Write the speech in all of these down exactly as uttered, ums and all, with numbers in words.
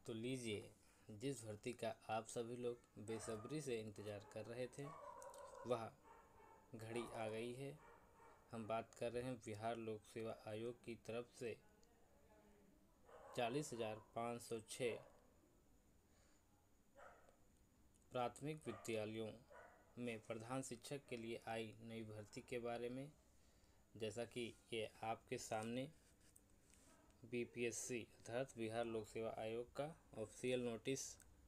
तो लीजिए, जिस भर्ती का आप सभी लोग बेसब्री से इंतज़ार कर रहे थे वह घड़ी आ गई है। हम बात कर रहे हैं बिहार लोक सेवा आयोग की तरफ से चालीस हज़ार पाँच सौ छः प्राथमिक विद्यालयों में प्रधान शिक्षक के लिए आई नई भर्ती के बारे में। जैसा कि ये आपके सामने बीपीएससी अर्थात बिहार लोक सेवा आयोग का ऑफिशियल नोटिस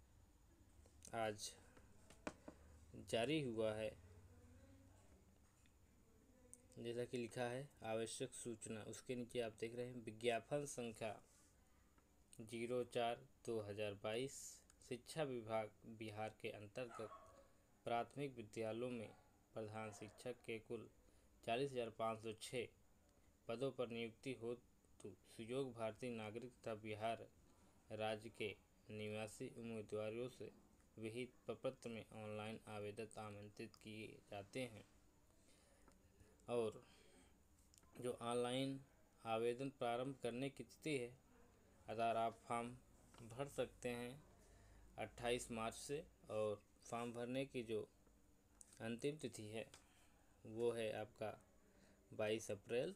आज जारी हुआ है। जैसा कि लिखा है आवश्यक सूचना, उसके नीचे आप देख रहे हैं विज्ञापन संख्या जीरो चार दो हज़ार बाईस। शिक्षा विभाग बिहार के अंतर्गत प्राथमिक विद्यालयों में प्रधान शिक्षक के कुल चालीस हज़ार पाँच सौ छः पदों पर नियुक्ति हो तो सुयोग भारतीय नागरिक तथा बिहार राज्य के निवासी उम्मीदवारों से विहित प्रपत्र में ऑनलाइन आवेदन आमंत्रित किए जाते हैं। और जो ऑनलाइन आवेदन प्रारंभ करने की तिथि है, अगर आप फॉर्म भर सकते हैं अट्ठाईस मार्च से, और फॉर्म भरने की जो अंतिम तिथि है वो है आपका बाईस अप्रैल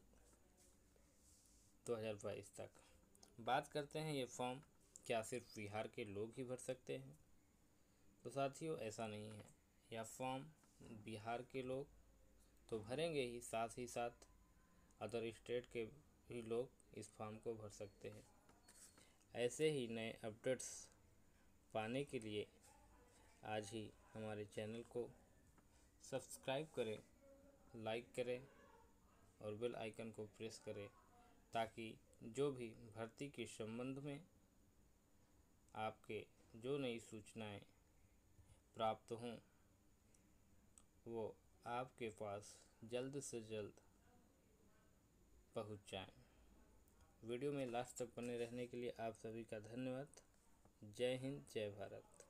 दो हज़ार बाईस तक। बात करते हैं ये फॉर्म क्या सिर्फ बिहार के लोग ही भर सकते हैं? तो साथियों, ऐसा नहीं है। यह फॉर्म बिहार के लोग तो भरेंगे ही, साथ ही साथ अदर स्टेट के भी लोग इस फॉर्म को भर सकते हैं। ऐसे ही नए अपडेट्स पाने के लिए आज ही हमारे चैनल को सब्सक्राइब करें, लाइक करें और बेल आइकन को प्रेस करें, ताकि जो भी भर्ती के संबंध में आपके जो नई सूचनाएं प्राप्त हों वो आपके पास जल्द से जल्द पहुंच जाएं। वीडियो में लास्ट तक बने रहने के लिए आप सभी का धन्यवाद। जय हिंद, जय भारत।